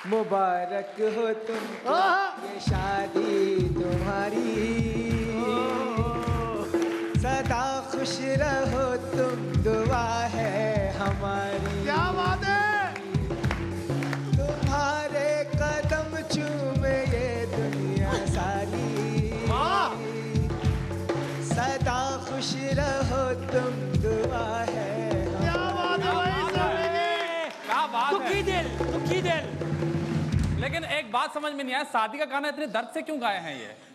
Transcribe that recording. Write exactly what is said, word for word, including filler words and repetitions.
मुबारक हो तुमको ये शादी तुम्हारी, सदा खुश रहो तुम, दुआ है हमारी। क्या बात है। तुम्हारे कदम चूमे ये दुनिया सारी, सदा खुश रहो तुम, दुआ है। क्या बात है भाई साहब, क्या बात है। दुखी दिल, दुखी दिल। लेकिन एक बात समझ में नहीं आया, शादी का गाना इतने दर्द से क्यों गाए हैं ये?